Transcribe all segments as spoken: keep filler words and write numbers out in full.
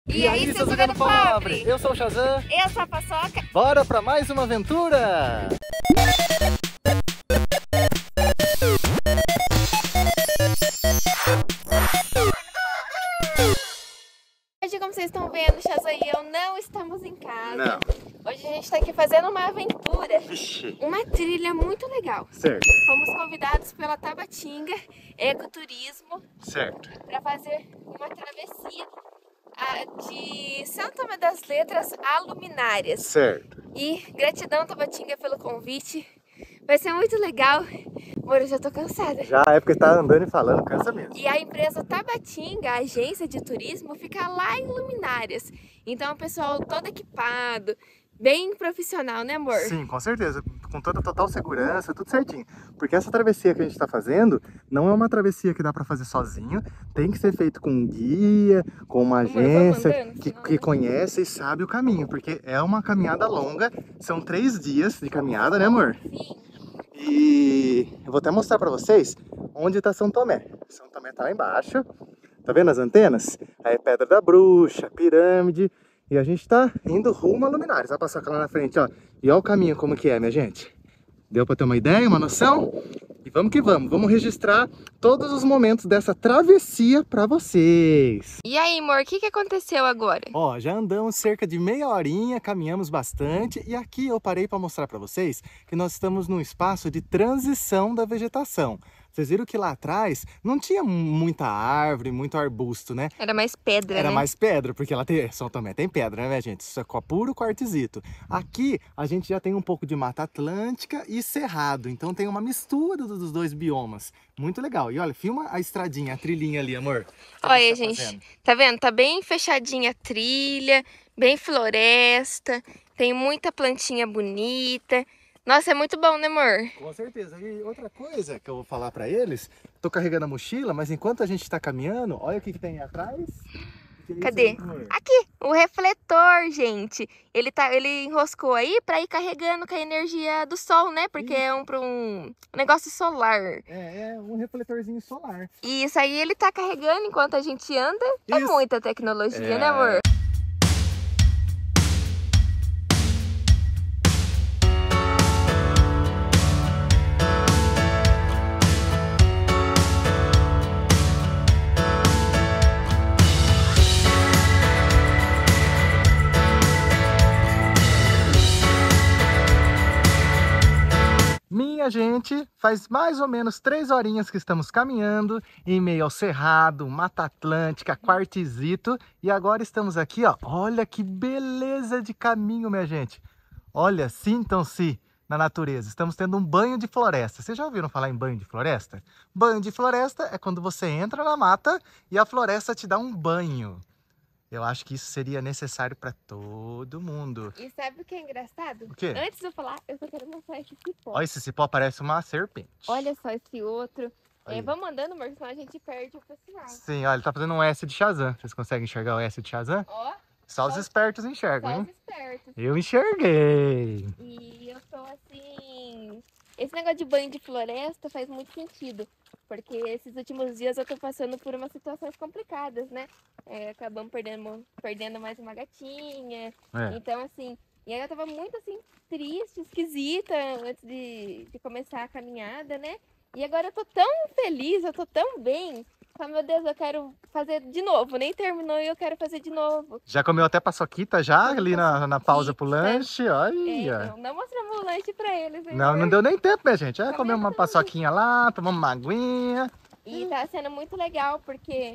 E, e aí, seus jogando pobre? Eu sou o Shazam. Eu sou a Paçoca. Bora pra mais uma aventura! Hoje, como vocês estão vendo, Shazam e eu não estamos em casa. Não. Hoje a gente está aqui fazendo uma aventura. Vixe. Uma trilha muito legal. Certo. Fomos convidados pela Tabatinga Ecoturismo. Certo. Para fazer uma travessia de São Tomé das Letras a Luminárias. Certo. E gratidão, Tabatinga, pelo convite. Vai ser muito legal. Amor, eu já tô cansada. Já é porque tá andando e falando, cansa mesmo. E a empresa Tabatinga, a agência de turismo, fica lá em Luminárias. Então o pessoal todo equipado, bem profissional, né, amor? Sim, com certeza. Com toda a total segurança, tudo certinho. Porque essa travessia que a gente tá fazendo não é uma travessia que dá pra fazer sozinho. Tem que ser feito com um guia, com uma agência andando, que, senão... que conhece e sabe o caminho. Porque é uma caminhada longa. São três dias de caminhada, né, amor? Sim. E eu vou até mostrar pra vocês onde tá São Tomé. São Tomé tá lá embaixo. Tá vendo as antenas? Aí é Pedra da Bruxa, pirâmide. E a gente tá indo rumo a Luminárias. Vai passar lá na frente, ó. E olha o caminho como que é, minha gente. Deu pra ter uma ideia, uma noção? E vamos que vamos. Vamos registrar todos os momentos dessa travessia pra vocês. E aí, amor, o que, que aconteceu agora? Ó, já andamos cerca de meia horinha, caminhamos bastante. E aqui eu parei pra mostrar pra vocês que nós estamos num espaço de transição da vegetação. Vocês viram que lá atrás não tinha muita árvore, muito arbusto, né? Era mais pedra, Era né? mais pedra, porque lá tem, São Tomé tem pedra, né, gente? Isso é puro quartzito. Aqui a gente já tem um pouco de Mata Atlântica e cerrado, então tem uma mistura dos dois biomas. Muito legal. E olha, filma a estradinha, a trilhinha ali, amor. Olha, tá gente, fazendo? Tá vendo? Tá bem fechadinha a trilha, bem floresta, tem muita plantinha bonita. Nossa, é muito bom, né, amor? Com certeza. E outra coisa que eu vou falar pra eles, tô carregando a mochila, mas enquanto a gente tá caminhando, olha o que que tem aí atrás. Que que é Cadê? isso aí, Aqui, o refletor, gente. Ele, tá, ele enroscou aí pra ir carregando com a energia do sol, né? Porque Isso. é um, um negócio solar. É, é um refletorzinho solar. E isso aí ele tá carregando enquanto a gente anda. É Isso. muita tecnologia, É. né, amor? Minha gente, faz mais ou menos três horinhas que estamos caminhando em meio ao cerrado, Mata Atlântica, quartzito. E agora estamos aqui, ó. Olha que beleza de caminho, minha gente. Olha, sintam-se na natureza. Estamos tendo um banho de floresta. Vocês já ouviram falar em banho de floresta? Banho de floresta é quando você entra na mata e a floresta te dá um banho. Eu acho que isso seria necessário para todo mundo. E sabe o que é engraçado? O quê? Antes de eu falar, eu só quero mostrar esse cipó. Olha, esse cipó parece uma serpente. Olha só esse outro. É, Aí. vamos andando, amor, senão a gente perde o pessoal. Sim, olha, ele tá fazendo um S de Shazam. Vocês conseguem enxergar o S de Shazam? Ó, Só os só- espertos enxergam, só hein? os espertos. Eu enxerguei. E eu tô assim... Esse negócio de banho de floresta faz muito sentido. Porque esses últimos dias eu tô passando por umas situações complicadas, né? É, acabamos perdendo, perdendo mais uma gatinha. É. Então, assim... E aí eu tava muito, assim, triste, esquisita antes de, de começar a caminhada, né? E agora eu tô tão feliz, eu tô tão bem. Falo, meu Deus, eu quero fazer de novo. Nem terminou e eu quero fazer de novo. Já comeu até paçoquita já Comi ali na, na pausa pro paçoquita. lanche? É, Olha. não, não mostramos o lanche pra eles. hein, Não, amor? não deu nem tempo, minha gente. É, comer uma Comemos paçoquinha lá, tomamos uma aguinha. E tá sendo muito legal porque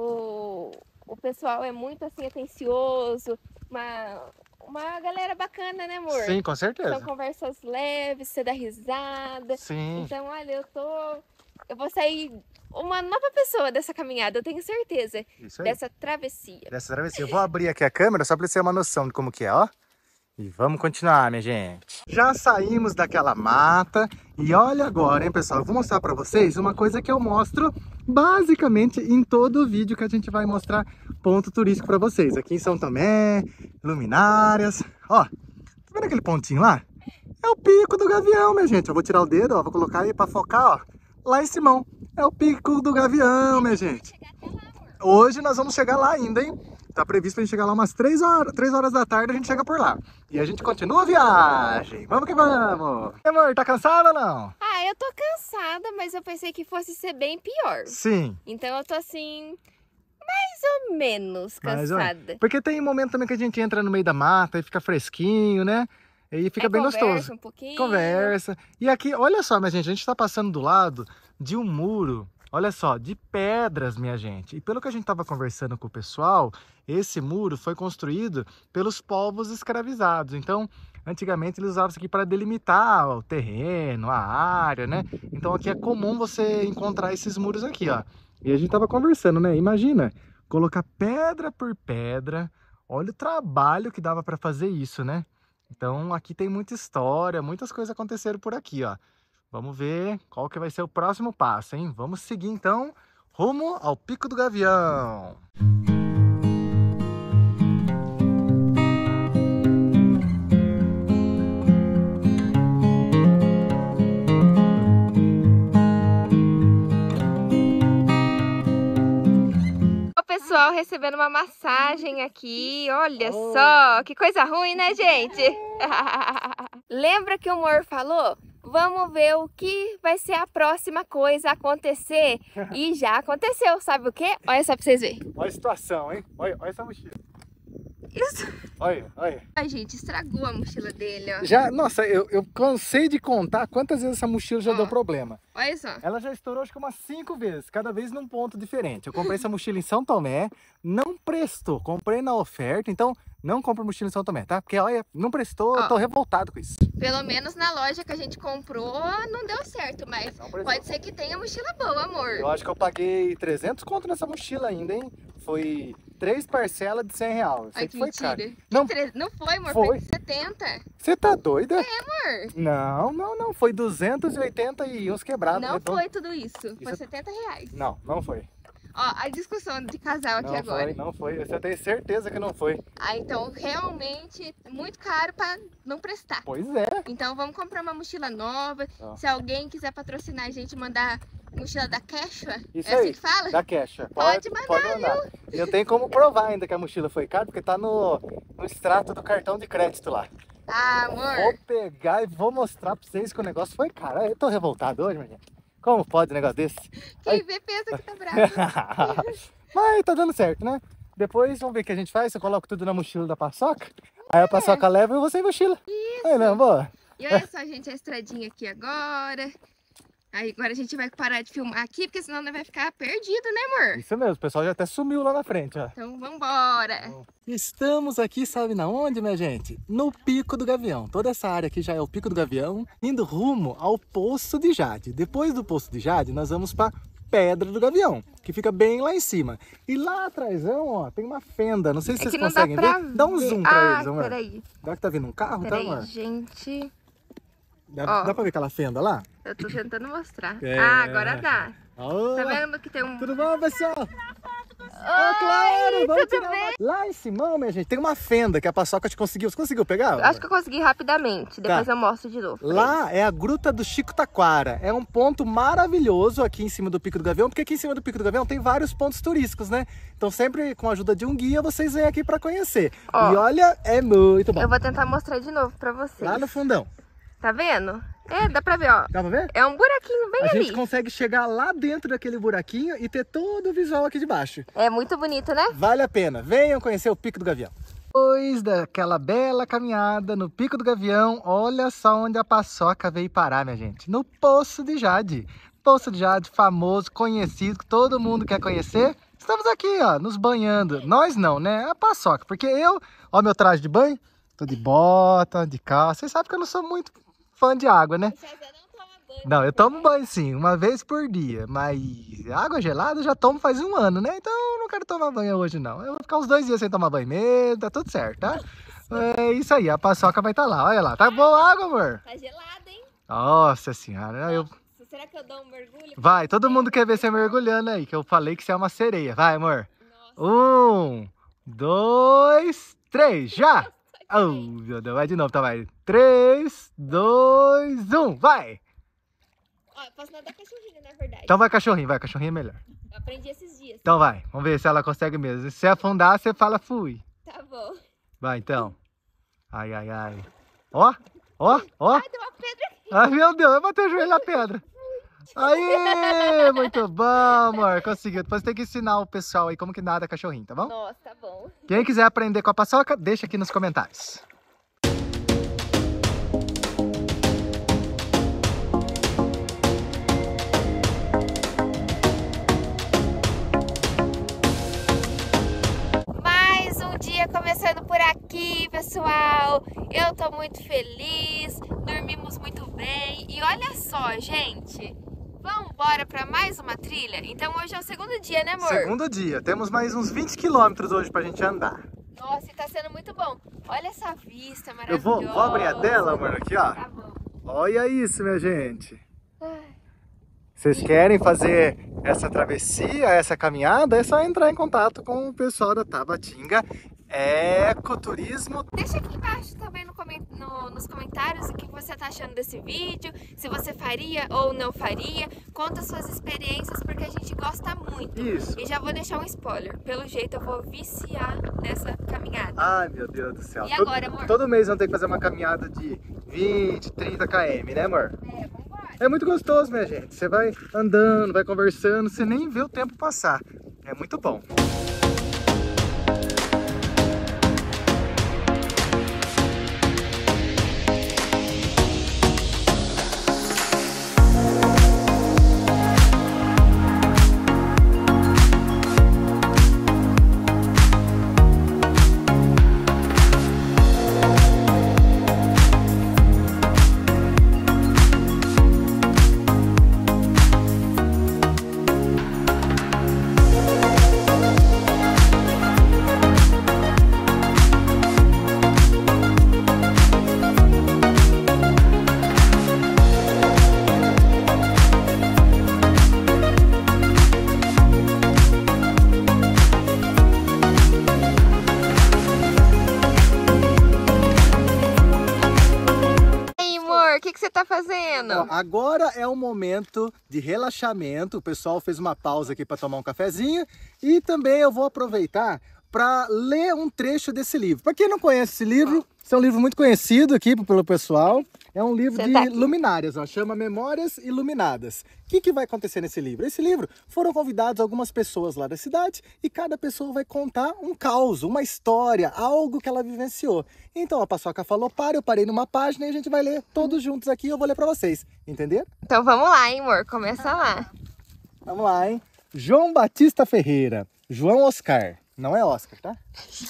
o, o pessoal é muito assim atencioso, uma, uma galera bacana, né, amor? Sim, com São certeza. conversas leves, você dá risada. Sim. Então, olha, eu tô. Eu vou sair uma nova pessoa dessa caminhada, eu tenho certeza. Isso aí. Dessa travessia. Dessa travessia. Eu vou abrir aqui a câmera só pra você ter uma noção de como que é, ó. E vamos continuar, minha gente. Já saímos daquela mata e olha agora, hein, pessoal. Eu vou mostrar pra vocês uma coisa que eu mostro basicamente em todo o vídeo que a gente vai mostrar ponto turístico pra vocês. Aqui em São Tomé, Luminárias. Ó, tá vendo aquele pontinho lá? É o pico do Gavião, minha gente. Eu vou tirar o dedo, ó, vou colocar aí pra focar, ó. Lá em Simão. É o pico do Gavião, minha gente. Hoje nós vamos chegar lá ainda, hein? tá previsto pra gente chegar lá umas três horas, três horas da tarde, a gente chega por lá. E a gente continua a viagem. Vamos que vamos. E, amor, tá cansada ou não? Ah, eu tô cansada, mas eu pensei que fosse ser bem pior. Sim. Então eu tô assim, mais ou menos Mais ou menos. cansada. Porque tem momento também que a gente entra no meio da mata e fica fresquinho, né? E fica É, bem conversa gostoso. um pouquinho. Conversa. E aqui, olha só, minha gente, a gente tá passando do lado de um muro, olha só, de pedras, minha gente. E pelo que a gente tava conversando com o pessoal, esse muro foi construído pelos povos escravizados. Então, antigamente eles usavam isso aqui para delimitar o terreno, a área, né? Então aqui é comum você encontrar esses muros aqui, ó. E a gente tava conversando, né? Imagina, colocar pedra por pedra. Olha o trabalho que dava para fazer isso, né? Então aqui tem muita história, muitas coisas aconteceram por aqui, ó. Vamos ver qual que vai ser o próximo passo, hein? Vamos seguir então rumo ao Pico do Gavião. Pessoal recebendo uma massagem aqui, olha oh. só, que coisa ruim, né, gente? Lembra que o amor falou? Vamos ver o que vai ser a próxima coisa a acontecer. E já aconteceu, sabe o quê? Olha só pra vocês verem. Olha a situação, hein? Olha, olha essa mochila. Isso. Olha, olha. Ai, gente, estragou a mochila dele, ó. Já, nossa, eu, eu cansei de contar quantas vezes essa mochila já ó, deu problema. Olha só. Ela já estourou acho que umas cinco vezes, cada vez num ponto diferente. Eu comprei essa mochila em São Tomé, não prestou. Comprei na oferta, então não compre mochila em São Tomé, tá? Porque, olha, não prestou, ó, eu tô revoltado com isso. Pelo menos na loja que a gente comprou não deu certo, mas pode ser que tenha mochila boa, amor. Eu acho que eu paguei trezentos conto nessa mochila ainda, hein? Foi três parcelas de cem reais. Ai, que foi mentira. caro. Não, tre... não foi, amor, foi. foi setenta. Você tá doida? É, amor. Não, não, não. Foi duzentos e oitenta e uns quebrados. Não redondo. foi tudo isso. isso. Foi setenta reais. Não, não foi. Ó, a discussão de casal aqui não agora. Foi, não foi, você tem certeza que não foi. Ah, então realmente muito caro pra não prestar. Pois é. Então vamos comprar uma mochila nova. Ah. Se alguém quiser patrocinar a gente, mandar mochila da Quechua, isso é aí, assim que fala? Da Quechua. Pode, pode mandar, pode mandar. Viu? Eu tenho como provar ainda que a mochila foi cara, porque tá no, no extrato do cartão de crédito lá. Ah, amor. Vou pegar e vou mostrar pra vocês que o negócio foi caro. Eu tô revoltado hoje, minha gente. Como pode um negócio desse? Quem Aí... vê pensa que tá bravo. Mas tá dando certo, né? Depois vamos ver o que a gente faz. Eu coloco tudo na mochila da paçoca. Aí a paçoca leva e eu vou sem mochila. Isso. Aí não, boa. E olha só, gente, a estradinha aqui agora. Aí agora a gente vai parar de filmar aqui, porque senão não vai ficar perdido, né, amor? Isso mesmo, o pessoal já até sumiu lá na frente, ó. Então vambora. Estamos aqui, sabe na onde, minha gente? No Pico do Gavião. Toda essa área aqui já é o Pico do Gavião, indo rumo ao Poço de Jade. Depois do Poço de Jade, nós vamos para Pedra do Gavião, que fica bem lá em cima. E lá atrás, ó, tem uma fenda. Não sei se é vocês conseguem ver. ver. Dá um zoom pra ah, eles, amor. Peraí. Dá que tá vindo um carro, peraí, tá, amor? gente. Dá, dá pra ver aquela fenda lá? Eu tô tentando mostrar. É. Ah, agora dá. Oh, tá vendo que tem um... Tudo bom, pessoal? Oh, claro! Vamos tudo tirar bem? Uma... Lá em cima, minha gente, tem uma fenda que a paçoca te conseguiu. Você conseguiu pegar? Acho que eu consegui rapidamente. Depois tá. eu mostro de novo. Lá é a Gruta do Chico Taquara. É um ponto maravilhoso aqui em cima do Pico do Gavião, porque aqui em cima do Pico do Gavião tem vários pontos turísticos, né? Então sempre com a ajuda de um guia, vocês vêm aqui pra conhecer. Ó, e olha, é muito bom. Eu vou tentar mostrar de novo pra vocês. Lá no fundão. Tá vendo? É, dá pra ver, ó. Dá pra ver? É um buraquinho bem a ali. A gente consegue chegar lá dentro daquele buraquinho e ter todo o visual aqui de baixo. É muito bonito, né? Vale a pena. Venham conhecer o Pico do Gavião. Depois daquela bela caminhada no Pico do Gavião, olha só onde a paçoca veio parar, minha gente. No Poço de Jade. Poço de Jade, famoso, conhecido, que todo mundo quer conhecer. Estamos aqui, ó, nos banhando. Nós não, né? A paçoca. Porque eu, ó meu traje de banho, tô de bota, de calça. Vocês sabem que eu não sou muito fã de água, né? Não, eu tomo banho sim, uma vez por dia, mas água gelada eu já tomo faz um ano, né? Então eu não quero tomar banho hoje não. Eu vou ficar uns dois dias sem tomar banho mesmo, tá tudo certo, tá? É isso aí, a paçoca vai estar tá lá, olha lá. Tá boa a água, amor? Tá gelada, hein? Nossa senhora, eu... Será que eu dou um mergulho? Vai, todo mundo quer ver você mergulhando aí, que eu falei que você é uma sereia. Vai, amor. Nossa. Um, dois, três, já! Oh, meu Deus, vai de novo, tá, vai. três, dois, um, vai! Ó, posso nadar cachorrinho, na verdade. Então vai cachorrinho, vai, cachorrinho é melhor. Eu aprendi esses dias. Então vai, vamos ver se ela consegue mesmo. Se afundar, você fala fui. Tá bom. Vai, então. Ai, ai, ai. Ó, ó, ó. Ai, tem uma pedra aqui. Ai, meu Deus, eu bati o joelho na pedra. Aí, muito bom, amor. Conseguiu. Depois tem que ensinar o pessoal aí como que nada cachorrinho, tá bom? Nossa, tá bom. Quem quiser aprender com a Paçoca, deixa aqui nos comentários. Mais um dia começando por aqui, pessoal. Eu tô muito feliz, dormimos muito bem. E olha só, gente, vamos embora para mais uma trilha? Então hoje é o segundo dia, né, amor? Segundo dia. Temos mais uns vinte quilômetros hoje pra gente andar. Nossa, e tá sendo muito bom. Olha essa vista Eu maravilhosa. vou, vou abrir a tela, amor, aqui, ó. Tá bom. Olha isso, minha gente. Ai. Vocês querem fazer essa travessia, essa caminhada? É só entrar em contato com o pessoal da Tabatinga Ecoturismo. Deixa aqui embaixo também no coment... no, nos comentários o que você tá achando desse vídeo, se você faria ou não faria. Conta suas experiências, porque a gente gosta muito. Isso. E já vou deixar um spoiler. Pelo jeito eu vou viciar nessa caminhada. Ai, meu Deus do céu. E todo, agora, amor? Todo mês vão ter que fazer uma caminhada de vinte, trinta quilômetros, né, amor? É, vambora. É muito gostoso, minha gente. Você vai andando, vai conversando, você nem vê o tempo passar. É muito bom. O que, que você tá fazendo? Ó, agora é o momento de relaxamento. O pessoal fez uma pausa aqui para tomar um cafezinho. E também eu vou aproveitar para ler um trecho desse livro. Para quem não conhece esse livro, esse é um livro muito conhecido aqui pelo pessoal. É um livro Você de tá aqui. luminárias, ó, chama Memórias Iluminadas. O que, que vai acontecer nesse livro? Esse livro foram convidados algumas pessoas lá da cidade e cada pessoa vai contar um caos, uma história, algo que ela vivenciou. Então a Paçoca falou, para, eu parei numa página e a gente vai ler todos juntos aqui e eu vou ler para vocês, entenderam? Então vamos lá, hein, amor? Começa lá. Vamos lá, hein? João Batista Ferreira, João Oscar, não é Oscar, tá?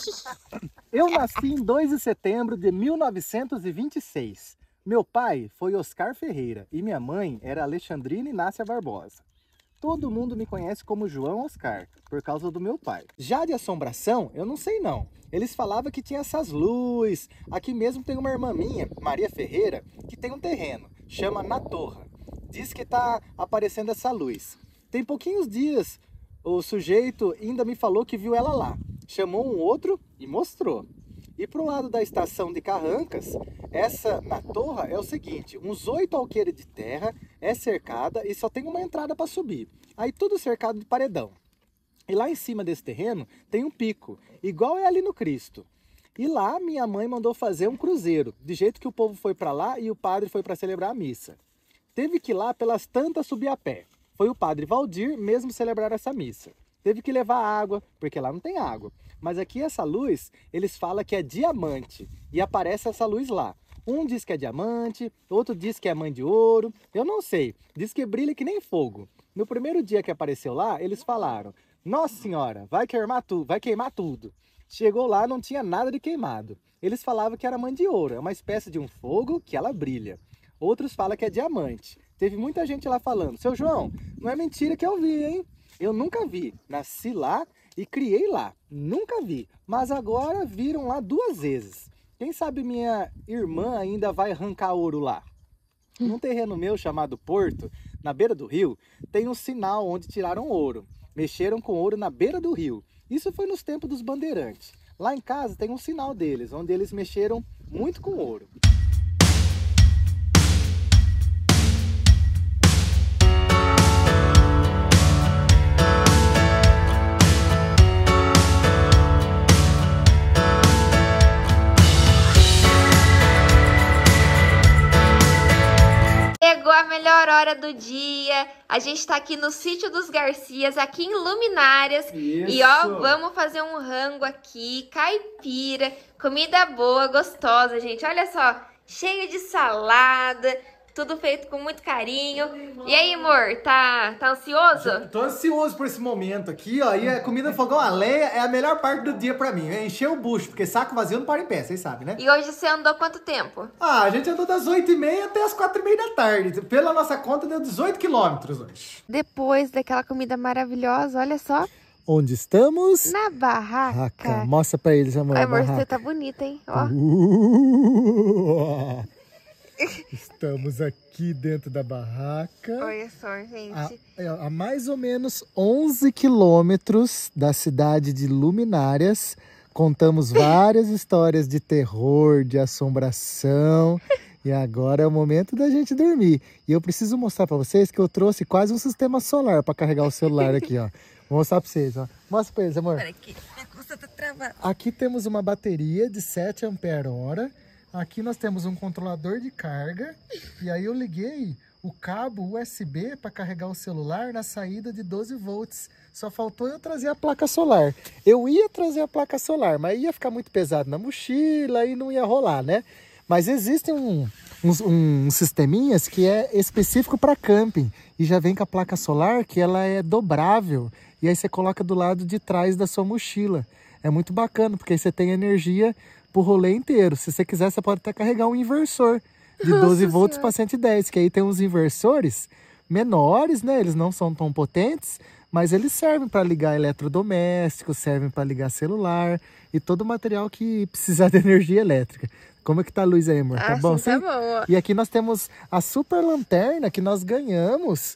Eu nasci em dois de setembro de mil novecentos e vinte e seis. Meu pai foi Oscar Ferreira e minha mãe era Alexandrina Inácia Barbosa. Todo mundo me conhece como João Oscar, por causa do meu pai. Já de assombração, eu não sei não. Eles falavam que tinha essas luzes. Aqui mesmo tem uma irmã minha, Maria Ferreira, que tem um terreno, chama Na Torre. Diz que tá aparecendo essa luz. Tem pouquinhos dias, o sujeito ainda me falou que viu ela lá. Chamou um outro e mostrou. E pro lado da estação de Carrancas, essa Na Torre é o seguinte, uns oito alqueires de terra, é cercada e só tem uma entrada para subir. Aí tudo cercado de paredão. E lá em cima desse terreno tem um pico, igual é ali no Cristo. E lá minha mãe mandou fazer um cruzeiro, de jeito que o povo foi para lá e o padre foi para celebrar a missa. Teve que ir lá pelas tantas subir a pé. Foi o padre Valdir mesmo celebrar essa missa. Teve que levar água, porque lá não tem água. Mas aqui essa luz, eles falam que é diamante. E aparece essa luz lá. Um diz que é diamante, outro diz que é mãe de ouro. Eu não sei. Diz que brilha que nem fogo. No primeiro dia que apareceu lá, eles falaram: Nossa Senhora, vai queimar, tu vai queimar tudo. Chegou lá, não tinha nada de queimado. Eles falavam que era mãe de ouro. É uma espécie de um fogo que ela brilha. Outros falam que é diamante. Teve muita gente lá falando: Seu João, não é mentira que eu vi, hein? Eu nunca vi. Nasci lá e criei lá. Nunca vi. Mas agora viram lá duas vezes. Quem sabe minha irmã ainda vai arrancar ouro lá. Num terreno meu chamado Porto, na beira do rio, tem um sinal onde tiraram ouro. Mexeram com ouro na beira do rio. Isso foi nos tempos dos bandeirantes. Lá em casa tem um sinal deles, onde eles mexeram muito com ouro. hora do dia. A gente tá aqui no Sítio dos Garcias, aqui em Luminárias. Isso. E ó, vamos fazer um rango aqui, caipira, comida boa, gostosa, gente. Olha só, cheio de salada, tudo feito com muito carinho. E aí, amor, tá, tá ansioso? Já tô ansioso por esse momento aqui, ó. E a comida fogão a lenha é a melhor parte do dia pra mim. É encher o bucho, porque saco vazio não para em pé, vocês sabem, né? E hoje você andou quanto tempo? Ah, a gente andou das oito e meia até as quatro e meia da tarde. Pela nossa conta, deu dezoito quilômetros hoje. Depois daquela comida maravilhosa, olha só. Onde estamos? Na barraca. Barraca. Mostra pra eles, amor. Ai, amor, barraca. você tá bonita, hein? Ó. Uh, estamos aqui dentro da barraca. Olha só, gente. A, a mais ou menos onze quilômetros da cidade de Luminárias. Contamos várias histórias de terror, de assombração. E agora é o momento da gente dormir. E eu preciso mostrar pra vocês que eu trouxe quase um sistema solar pra carregar o celular aqui, ó. Vou mostrar pra vocês, ó. Mostra pra eles, amor. Pera aqui, minha costa tá travada. Aqui temos uma bateria de sete ampere-hora. Aqui nós temos um controlador de carga. E aí eu liguei o cabo U S B para carregar o celular na saída de doze volts. Só faltou eu trazer a placa solar. Eu ia trazer a placa solar, mas ia ficar muito pesado na mochila e não ia rolar, né? Mas existem um, uns, uns sisteminhas que é específico para camping. E já vem com a placa solar que ela é dobrável. E aí você coloca do lado de trás da sua mochila. É muito bacana, porque aí você tem energia pro rolê inteiro. Se você quiser, você pode até carregar um inversor de doze volts para cento e dez. Que aí tem uns inversores menores, né? Eles não são tão potentes, mas eles servem para ligar eletrodomésticos, servem para ligar celular e todo o material que precisar de energia elétrica. Como é que tá a luz aí, amor? Tá Ah, bom? sim, tá bom, ó. E aqui nós temos a super lanterna que nós ganhamos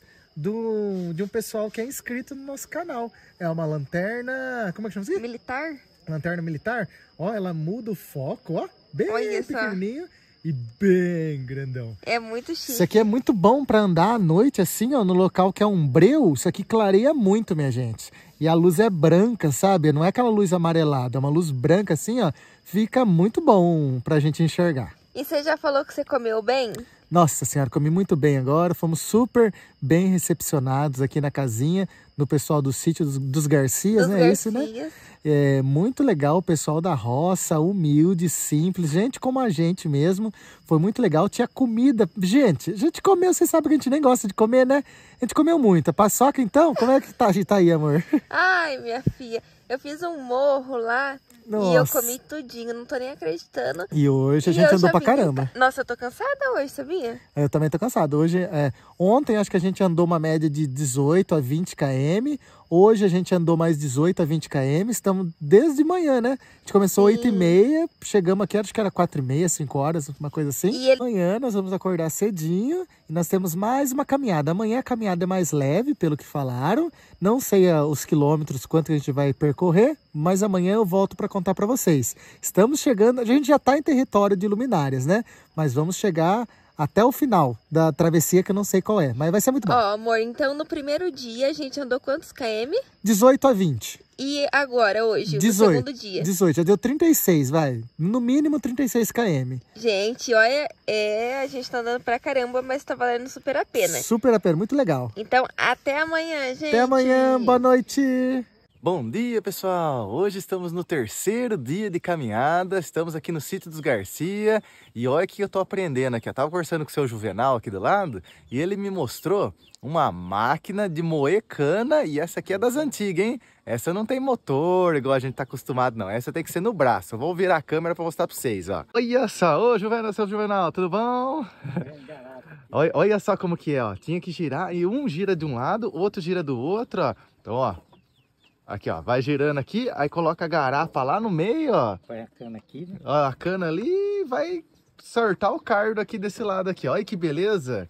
do, de um pessoal que é inscrito no nosso canal. É uma lanterna... Como é que chama isso? Militar? Lanterna militar. Ó, ela muda o foco, ó. Bem Olha só. pequenininho e bem grandão. É muito chique. Isso aqui é muito bom para andar à noite, assim, ó, no local que é um breu. Isso aqui clareia muito, minha gente. E a luz é branca, sabe? Não é aquela luz amarelada, é uma luz branca assim, ó. Fica muito bom pra gente enxergar. E você já falou que você comeu bem? Nossa senhora, comi muito bem agora. Fomos super bem recepcionados aqui na casinha, no pessoal do sítio dos, dos Garcias, Dos né? Garcias. Isso, né? É muito legal, o pessoal da roça, humilde, simples, gente como a gente mesmo. Foi muito legal, tinha comida. Gente, a gente comeu, vocês sabem que a gente nem gosta de comer, né? A gente comeu muita. Paçoca, então? Como é que tá, tá aí, amor? Ai, minha filha, eu fiz um morro lá. Nossa. E eu comi tudinho, não tô nem acreditando. E hoje a E gente eu andou já pra vim- caramba. Nossa, eu tô cansada hoje, sabia? Eu também tô cansado. Hoje, é, ontem acho que a gente andou uma média de dezoito a vinte quilômetros. Hoje a gente andou mais dezoito a vinte quilômetros. Estamos desde manhã, né? A gente começou oito e meia, chegamos aqui, acho que era quatro e meia, cinco horas, uma coisa assim. E ele- Amanhã nós vamos acordar cedinho e nós temos mais uma caminhada. Amanhã a caminhada é mais leve, pelo que falaram. Não sei ah, os quilômetros, quanto a gente vai percorrer, mas amanhã eu volto para contar para vocês. Estamos chegando, a gente já está em território de Luminárias, né? Mas vamos chegar até o final da travessia, que eu não sei qual é, mas vai ser muito bom. Ó, amor, então no primeiro dia a gente andou quantos km? dezoito a vinte. E agora, hoje, dezoito. no segundo dia? dezoito, já deu trinta e seis, vai. No mínimo trinta e seis quilômetros. Gente, olha, é, a gente tá andando pra caramba, mas tá valendo super a pena. Super a pena, muito legal. Então, até amanhã, gente. Até amanhã, boa noite. Bom dia, pessoal! Hoje estamos no terceiro dia de caminhada, estamos aqui no sítio dos Garcia e olha o que eu tô aprendendo aqui. Eu tava conversando com o seu Juvenal aqui do lado e ele me mostrou uma máquina de moer cana e essa aqui é das antigas, hein? Essa não tem motor igual a gente tá acostumado, não. Essa tem que ser no braço. Eu vou virar a câmera para mostrar para vocês, ó. Olha só! Ô, Juvenal, seu Juvenal, tudo bom? olha, olha só como que é, ó. Tinha que girar e um gira de um lado, o outro gira do outro, ó. Então, ó. Aqui, ó, vai girando aqui, aí coloca a garrafa lá no meio, ó. Põe a cana aqui, né? Ó, a cana ali e vai sortar o cardo aqui desse lado aqui. Olha que beleza.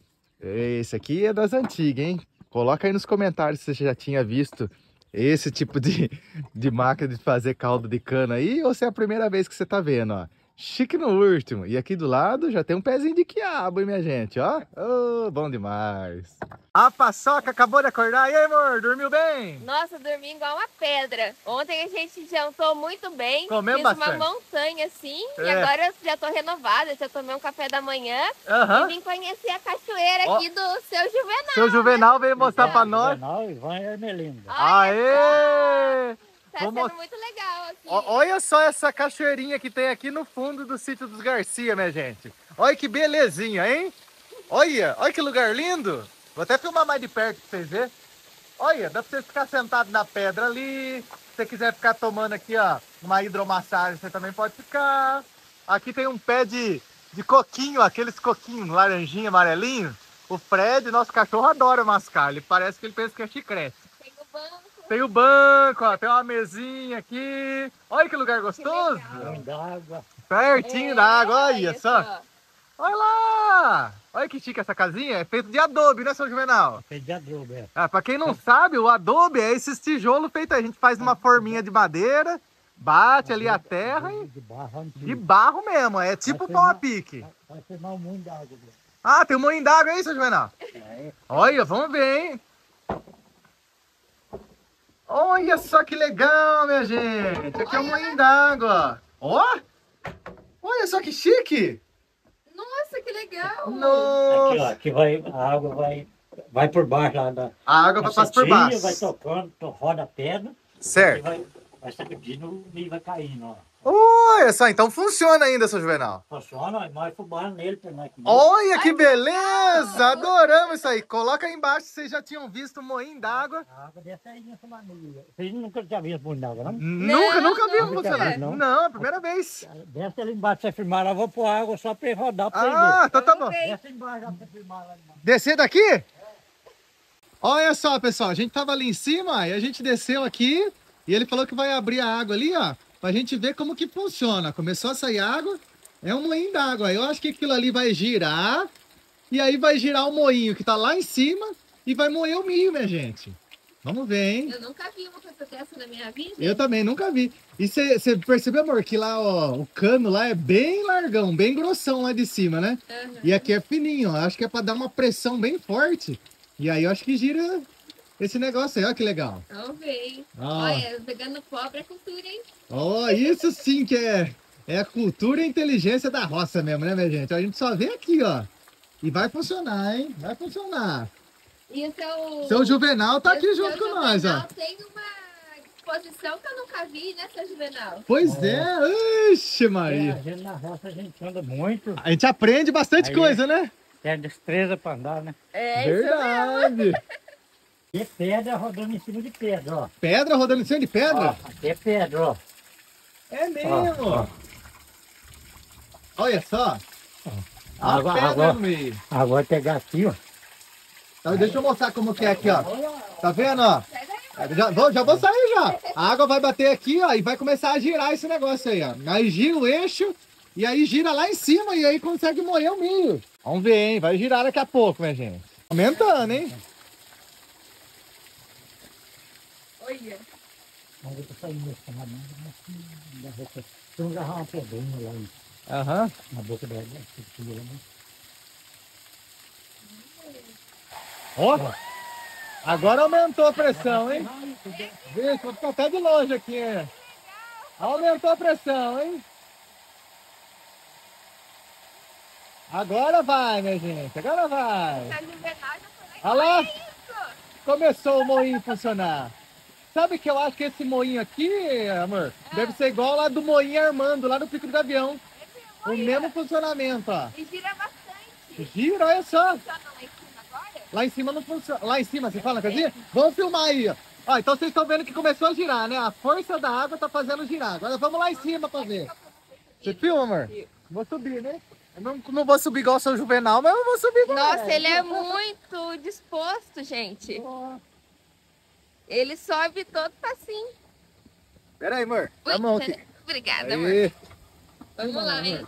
Esse aqui é das antigas, hein? Coloca aí nos comentários se você já tinha visto esse tipo de, de máquina de fazer caldo de cana aí ou se é a primeira vez que você tá vendo, ó. Chique no último. E aqui do lado já tem um pezinho de quiabo, hein, minha gente, ó. Oh, bom demais. A Paçoca acabou de acordar. E aí, amor, dormiu bem? Nossa, dormi igual uma pedra. Ontem a gente jantou muito bem. Comeu fiz bastante. uma montanha assim. É. E agora eu já tô renovada. Já tomei um café da manhã. Aham. E vim conhecer a cachoeira Ó. aqui do seu Juvenal. Seu Juvenal veio mostrar Então. pra nós. Juvenal, Ivan e Ermelinda. Olha Aê! Tá Vou sendo mos- muito legal aqui. Ó, olha só essa cachoeirinha que tem aqui no fundo do sítio dos Garcia, minha gente. Olha que belezinha, hein? Olha, olha que lugar lindo. Vou até filmar mais de perto pra vocês verem. Olha, dá pra você ficar sentado na pedra ali. Se você quiser ficar tomando aqui, ó, uma hidromassagem, você também pode ficar. Aqui tem um pé de, de coquinho, aqueles coquinhos laranjinha, amarelinho. O Fred, nosso cachorro, adora mascar. Ele parece que ele pensa que é chiclete. Tem o banco. Tem o banco, ó, tem uma mesinha aqui. Olha que lugar gostoso. legal. Banho d'água. Pertinho É, da água, olha só. Olha lá. Olha que chique essa casinha. É feito de adobe, né, seu Juvenal? Feito de adobe, é. Ah, pra quem não sabe, o adobe é esses tijolos feitos. A gente faz uma forminha de madeira, bate ali a terra e De barro de antigo. barro mesmo. É tipo Vai pau a firmar- pique. Vai- Vai firmar um mundo d'água. né? Ah, tem um moinho d'água aí, seu Juvenal? É, Olha, vamos ver, hein? Olha só que legal, minha gente. Aqui é um moinho d'água. Ó! Olha só que chique. Nossa, que legal. aqui, ó, Nossa! aqui vai, a água vai, vai por baixo lá da. A água da vai passar por setinha, baixo. Vai tocando, to- roda a pedra. E Certo. vai, vai sacudindo e vai caindo, ó. Olha só, então funciona ainda, seu Juvenal. Funciona, nós fubamos nele pra nós comer. Olha que beleza! Adoramos isso aí. Coloca aí embaixo se vocês já tinham visto um moinho d'água. A água dessa aí nessa maneira. Vocês nunca tinham visto mundo d'água, não? Nunca, nunca vimos nunca. funcionar. Não? Não, é a primeira vez. Desce ali embaixo pra você firmar lá, vou pôr água só pra ele rodar pra Ah, então tá bom. Vamos ver. você ver. Desce embaixo lá pra você firmar lá embaixo. Descer daqui? Olha só, pessoal, a gente tava ali em cima e a gente desceu aqui e ele falou que vai abrir a água ali, ó, pra gente ver como que funciona. Começou a sair água, é um moinho d'água. Eu acho que aquilo ali vai girar e aí vai girar o moinho que tá lá em cima e vai moer o milho, minha gente. Vamos ver, hein? Eu nunca vi uma coisa dessa na minha vida. Eu também nunca vi. E você percebeu, amor, que lá, ó, o cano lá é bem largão, bem grossão lá de cima, né? Uhum. E aqui é fininho, ó. Acho que é pra dar uma pressão bem forte. E aí eu acho que gira esse negócio aí, ó, que legal. Vamos ver, hein? Ó, Olha, pegando pobre é cultura, hein? ó, isso sim que é, é a cultura e a inteligência da roça mesmo, né, minha gente? A gente só vê aqui, ó. E vai funcionar, hein? Vai funcionar. E o seu... Seu Juvenal tá e o aqui seu junto com nós, ó. Juvenal tem uma disposição que eu nunca vi, né, seu Juvenal? Pois é, ixi, É, Maria. a gente na roça a gente anda muito, A gente aprende bastante Aí, coisa, né? tem destreza pra andar, né? É, Verdade. E pedra rodando em cima de pedra, ó. Pedra rodando em cima de pedra? Ó, aqui é pedra, ó. É mesmo. Ó, ó. Olha só. A Água- pedra água. no meio. Agora pegar aqui, ó. Então, deixa eu mostrar como que é aqui, ó. Tá vendo, ó? Pega aí. Já vou, já vou sair já. A água vai bater aqui, ó, e vai começar a girar esse negócio aí, ó. Aí gira o eixo e aí gira lá em cima e aí consegue moer o milho. Vamos ver, hein? Vai girar daqui a pouco, minha gente. Aumentando, hein? Olha. Vamos ver se sair nesse caminho. Tem um garrafa uma pedrinha lá em- Aham. na boca da da estrutura, né? Ó. Agora aumentou a pressão, hein? Vixe, vou ficar até de longe aqui, hein? Aumentou a pressão, hein? Agora vai, minha gente. Agora vai. Seu Juvenal já foi lá. Olha lá. Que isso? Começou o moinho a funcionar. Sabe que eu acho que esse moinho aqui, amor, deve ser igual lá do moinho Armando, lá no Pico do Gavião. O mesmo funcionamento, ó. E gira bastante. Gira, olha só. Funciona lá em cima agora? Lá em cima não funciona. Lá em cima, você fala, quer dizer? Vamos filmar aí, ó. Ó, então vocês estão vendo que começou a girar, né? A força da água tá fazendo girar. Agora vamos lá em cima pra ver. Você filma, amor? Vou subir, né? Eu não, não vou subir igual o seu Juvenal, mas eu vou subir igual. Nossa, ele é muito disposto, gente. Ele sobe todo facinho. Pera aí, amor. Dá a Ui, mão aqui. Obrigada, amor. Aí. Vamos lá, hein?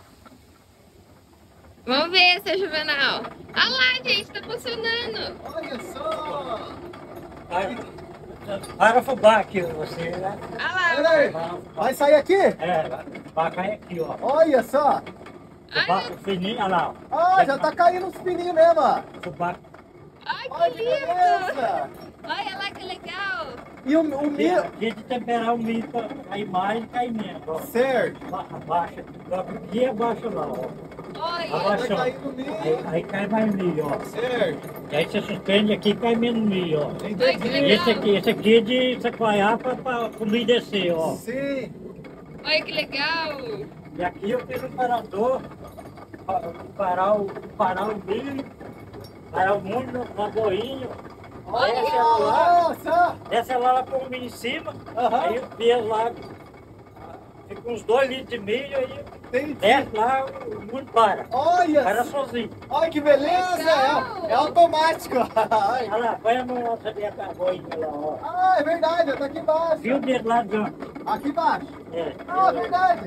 Vamos ver, seu Juvenal. Olha lá, gente, tá funcionando. Olha só. Aí, Para fubá aqui, você, né? Ah lá. Olha aí. Vai sair aqui? É, vai cair aqui, ó. Olha só. Fubá fininho, olha lá, ó. Ah, já tá caindo os pininhos mesmo, ó. Fubá. Ai, que Olha que lindo. beleza. Olha lá que legal. E o, o Aqui, milho... aqui é de temperar o milho pra cair mais e cair menos, ó. Certo. Ba- Abaixa, aqui e abaixa lá, ó. Olha. Abaixa, Vai ó. cair no milho. Aí, aí cai mais milho, ó. Certo. E aí você suspende aqui e cai menos milho, ó. Ai, que Entendi. legal. Esse aqui, esse aqui é de sacoalhar para o milho descer, ó. Sim. Olha que legal. E aqui eu fiz um parador para parar o, parar o milho, parar o milho na boinha. Olha Essa que é lá, Nossa. essa lá ela põe o milho em cima, Aham. aí o peso lá fica uns dois litros de milho, aí Entendi. desce lá, o milho para. Olha. Para sozinho. Olha que beleza. Legal. É, é automático. Ai. Olha lá, põe a mão lá, sabia a boinha lá, ó. Ah, é verdade. Tá aqui embaixo. Viu o dedo lá dentro? Aqui embaixo. É. Ah, é verdade.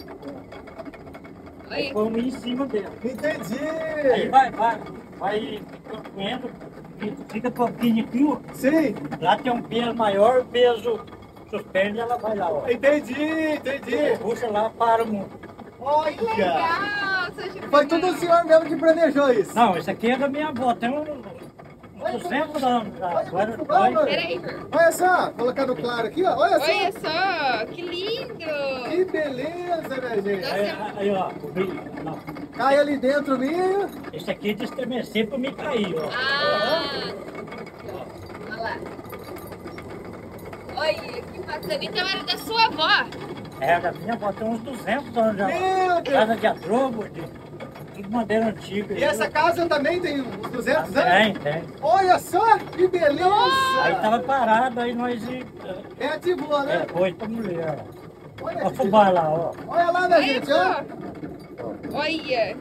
Aí Olha. põe o milho em cima dele. Aí Entendi. vai, vai, vai comendo, fica pouquinho aqui, ó. Sim. Lá tem um peso maior, o peso suspende, ela vai lá, ó. Entendi, entendi. Puxa lá, para o mundo. Que Olha. legal. seu Chico Foi tudo o Legal. senhor mesmo que planejou isso. Não, isso aqui é da minha avó, tem uns uns duzentos anos já. Olha Agora como fubá, mano. Peraí, Igor. Olha só, colocando claro aqui, ó. Olha só. Olha só. Que lindo. Que beleza, minha gente. Aí, aí, ó, o milho, não. Cai ali dentro o milho. Esse aqui é de estremecer pra me cair, ó. Ah. Olha lá. Olha, que bacana. Então era da sua avó. É, da minha avó, tem uns duzentos anos já. Meu Deus. Casa de atrobo, de tudo madeira antiga. E essa casa também tem uns duzentos anos? Tem, tem. Olha só, que beleza. Aí tava parado, aí nós é, Reativou, é, né? pôs pra mulher. Olha, Ó, o fubá lá, ó. olha lá, minha Olha gente, ó. só. Olha.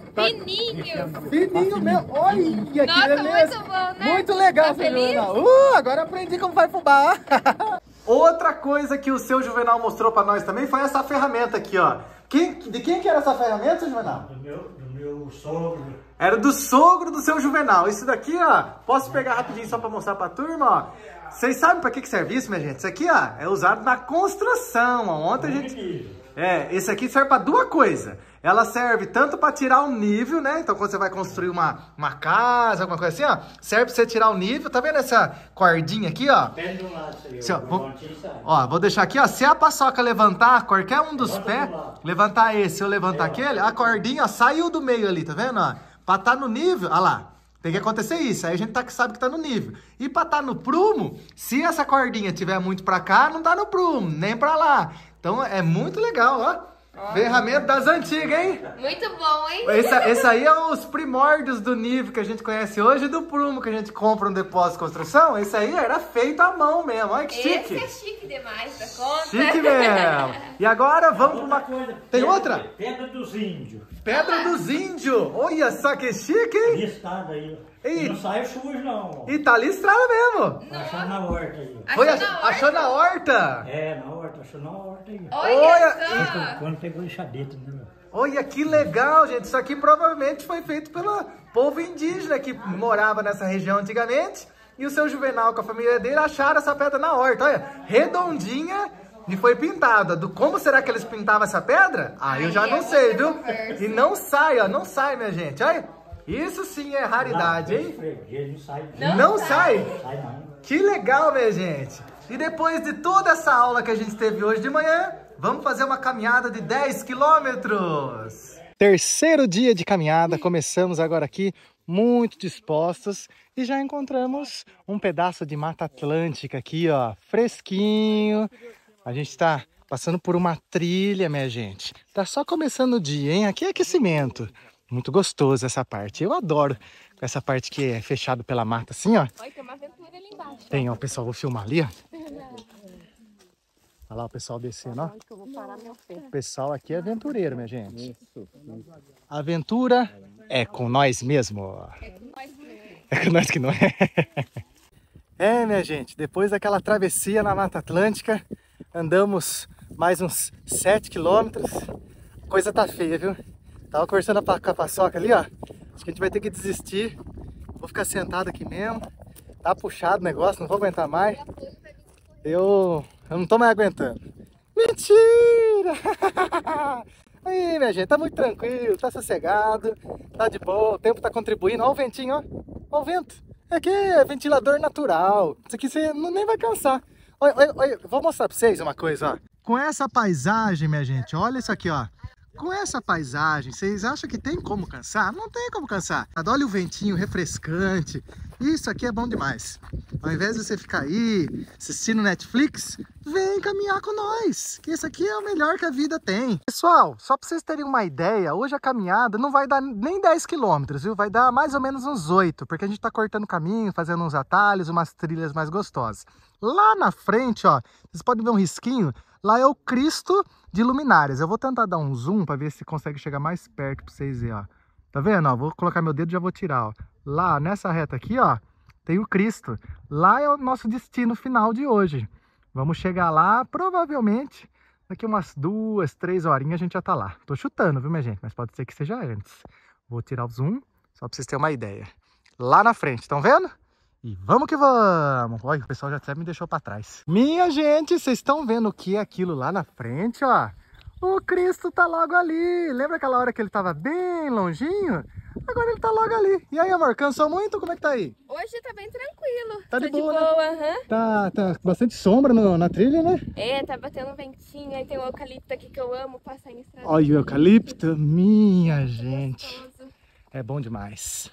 Fininho. Fininho mesmo. Olha que Nossa, beleza. muito bom, né? Muito legal, Tá seu feliz? Juvenal. Uh, agora aprendi como vai fubá. Outra coisa que o seu Juvenal mostrou pra nós também foi essa ferramenta aqui, ó. Quem, de quem que era essa ferramenta, seu Juvenal? Do meu, do meu sogro. Era do sogro do seu Juvenal. Isso daqui, ó, posso pegar rapidinho só pra mostrar pra turma, ó. Vocês sabem pra que que serve isso, minha gente? Isso aqui, ó, é usado na construção, ó. Ontem a gente... É, esse aqui serve pra duas coisas. Ela serve tanto para tirar o nível, né? Então, quando você vai construir uma, uma casa, alguma coisa assim, ó, serve para você tirar o nível. Tá vendo essa cordinha aqui, ó? Pede do lado, isso aí, Se, ó, o vou, montinho sai. ó, vou deixar aqui, ó. Se a paçoca levantar qualquer um dos Levanta pés, do lado. levantar esse ou levantar É, ó. aquele, a cordinha, ó, saiu do meio ali, tá vendo, ó? Pra tá no nível, ó lá. Tem que acontecer isso, aí a gente tá, sabe que tá no nível. E pra tá no prumo, se essa cordinha tiver muito pra cá, não tá no prumo, nem pra lá. Então é muito legal, ó. Ferramenta das antigas, hein? Muito bom, hein? Esse, esse aí é os primórdios do nível que a gente conhece hoje e do prumo que a gente compra no depósito de construção. Esse aí era feito à mão mesmo, olha que chique. Esse é chique demais da conta. Chique mesmo. E agora vamos pra uma... coisa. Tem pedra- outra? Pedra dos índios. Pedra dos índios. Olha só que chique, hein? Listada aí. Ei. Não sai sujo, não. E tá listrada mesmo. Achou na horta aí. Foi, Achou ach- na horta? achou na horta? É, na horta, achou na horta aí. Olha, Olha, só. Quando pegou enxadeta, né, meu? Olha que legal, gente. Isso aqui provavelmente foi feito pelo povo indígena que morava nessa região antigamente. E o seu Juvenal com a família dele acharam essa pedra na horta. Olha, redondinha e foi pintada. Do como será que eles pintavam essa pedra? Ah, eu já Aí não é sei, outra viu? conversa. E não sai, ó. Não sai, minha gente. Olha, isso sim é raridade, Lá, hein? freguês, não sai. Não Não sai. sai? Não sai, não. Que legal, minha gente! E depois de toda essa aula que a gente teve hoje de manhã, vamos fazer uma caminhada de dez quilômetros! Terceiro dia de caminhada, começamos agora aqui muito dispostos e já encontramos um pedaço de Mata Atlântica aqui, ó, fresquinho. A gente está passando por uma trilha, minha gente. Tá só começando o dia, hein? Aqui é aquecimento. Muito gostoso essa parte. Eu adoro essa parte que é fechado pela mata assim, ó. Olha, tem uma aventura ali embaixo. Tem, ó, pessoal, vou filmar ali, ó. Olha lá o pessoal descendo, ó. Eu vou parar meu pé. O pessoal aqui é aventureiro, minha gente. Aventura é com nós mesmo. É com nós mesmo. É com nós que não é. É, minha gente, depois daquela travessia na Mata Atlântica, andamos mais uns sete quilômetros. A coisa tá feia, viu? Tava conversando com a paçoca ali, ó. Acho que a gente vai ter que desistir. Vou ficar sentado aqui mesmo. Tá puxado o negócio, não vou aguentar mais. E a coisa vai Eu, eu não tô mais aguentando. Mentira! Aí, minha gente, tá muito tranquilo, tá sossegado, tá de boa, o tempo tá contribuindo. Olha o ventinho, ó. Olha o vento. Aqui é ventilador natural. Isso aqui você não, nem vai cansar. Olha, olha, olha, vou mostrar pra vocês uma coisa, ó. Com essa paisagem, minha gente, olha isso aqui, ó. Com essa paisagem, vocês acham que tem como cansar? Não tem como cansar. Olha o ventinho refrescante. Isso aqui é bom demais. Ao invés de você ficar aí assistindo Netflix, vem caminhar com nós, que isso aqui é o melhor que a vida tem. Pessoal, só para vocês terem uma ideia, hoje a caminhada não vai dar nem dez quilômetros, viu? Vai dar mais ou menos uns oito, porque a gente tá cortando caminho, fazendo uns atalhos, umas trilhas mais gostosas. Lá na frente, ó, vocês podem ver um risquinho, lá é o Cristo de Luminárias. Eu vou tentar dar um zoom para ver se consegue chegar mais perto para vocês verem, ó. Tá vendo? Ó, vou colocar meu dedo e já vou tirar, ó. Lá nessa reta aqui, ó, tem o Cristo. Lá é o nosso destino final de hoje. Vamos chegar lá, provavelmente, daqui umas duas, três horinhas a gente já tá lá. Tô chutando, viu, minha gente? Mas pode ser que seja antes. Vou tirar o zoom, só pra vocês terem uma ideia. Lá na frente, estão vendo? E vamos que vamos! Olha, o pessoal já até me deixou pra trás. Minha gente, vocês estão vendo o que é aquilo lá na frente, ó? O Cristo tá logo ali. Lembra aquela hora que ele tava bem longinho? Agora ele tá logo ali. E aí, amor, cansou muito? Como é que tá aí? Hoje tá bem tranquilo. Tá Tô de boa, de boa, né? aham. Tá, tá bastante sombra no, na trilha, né? É, tá batendo um ventinho, aí tem o eucalipto aqui que eu amo passar em estrada. Olha o eucalipto, minha gente. Gostoso. É bom demais.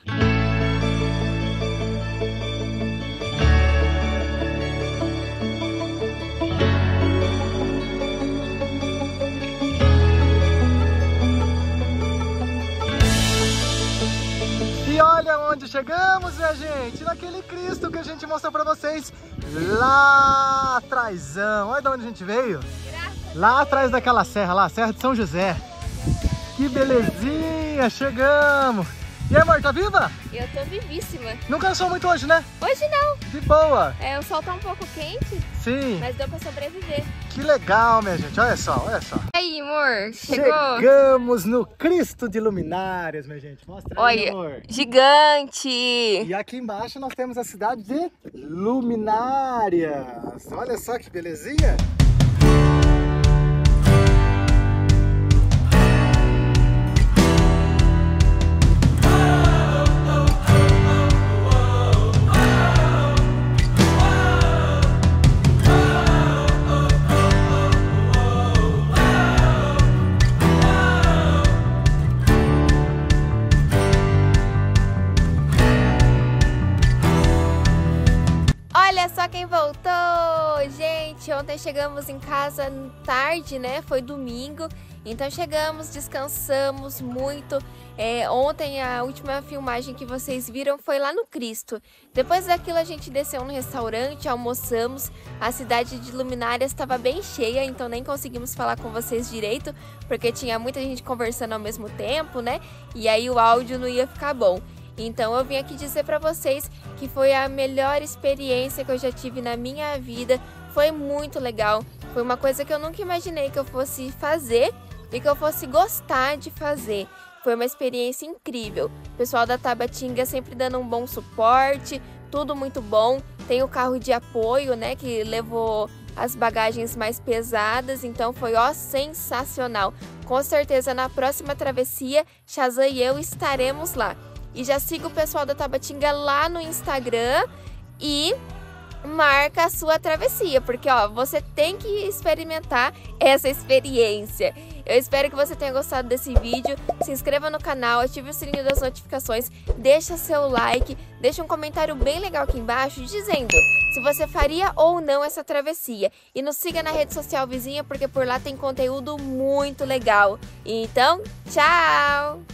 E olha onde chegamos, minha gente, naquele Cristo que a gente mostrou pra vocês lá atrásão. Olha de onde a gente veio. Lá atrás daquela serra lá, Serra de São José. Que belezinha, chegamos. E aí, amor, tá viva? Eu tô vivíssima. Não cansou muito hoje, né? Hoje não. De boa. É, o sol tá um pouco quente, Sim. mas deu pra sobreviver. Que legal, minha gente. Olha só, olha só. E aí, amor? Chegou? Chegamos no Cristo de Luminárias, minha gente. Mostra aí, Olha, amor. gigante! E aqui embaixo nós temos a cidade de Luminárias. Olha só que belezinha. Olha só quem voltou! Gente, ontem chegamos em casa tarde, né? Foi domingo. Então chegamos, descansamos muito. É, ontem a última filmagem que vocês viram foi lá no Cristo. Depois daquilo a gente desceu no restaurante, almoçamos. A cidade de Luminárias estava bem cheia, então nem conseguimos falar com vocês direito, porque tinha muita gente conversando ao mesmo tempo, né? E aí o áudio não ia ficar bom. Então eu vim aqui dizer pra vocês que foi a melhor experiência que eu já tive na minha vida. Foi muito legal. Foi uma coisa que eu nunca imaginei que eu fosse fazer e que eu fosse gostar de fazer. Foi uma experiência incrível. O pessoal da Tabatinga sempre dando um bom suporte, tudo muito bom. Tem o carro de apoio, né, que levou as bagagens mais pesadas, então foi, ó, sensacional. Com certeza na próxima travessia, Shazam e eu estaremos lá. E já siga o pessoal da Tabatinga lá no Instagram e marca a sua travessia, porque ó, você tem que experimentar essa experiência. Eu espero que você tenha gostado desse vídeo. Se inscreva no canal, ative o sininho das notificações, deixa seu like, deixa um comentário bem legal aqui embaixo dizendo se você faria ou não essa travessia. E nos siga na rede social vizinha, porque por lá tem conteúdo muito legal. Então, tchau!